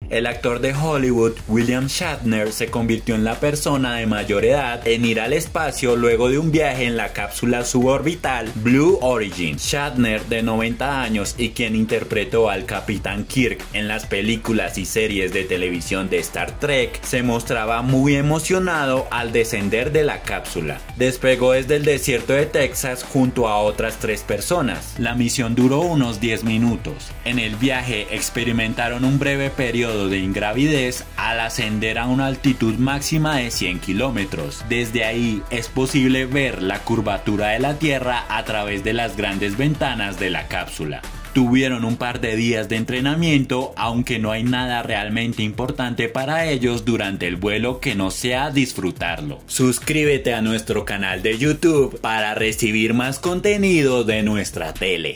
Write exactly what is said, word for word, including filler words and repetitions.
El actor de Hollywood, William Shatner, se convirtió en la persona de mayor edad en ir al espacio luego de un viaje en la cápsula suborbital Blue Origin. Shatner, de noventa años y quien interpretó al Capitán Kirk en las películas y series de televisión de Star Trek, se mostraba muy emocionado al descender de la cápsula. Despegó desde el desierto de Texas junto a otras tres personas. La misión duró unos diez minutos. En el viaje experimentaron un breve periodo de ingravidez al ascender a una altitud máxima de cien kilómetros. Desde ahí es posible ver la curvatura de la Tierra a través de las grandes ventanas de la cápsula. Tuvieron un par de días de entrenamiento, aunque no hay nada realmente importante para ellos durante el vuelo que no sea disfrutarlo. Suscríbete a nuestro canal de YouTube para recibir más contenido de nuestra tele.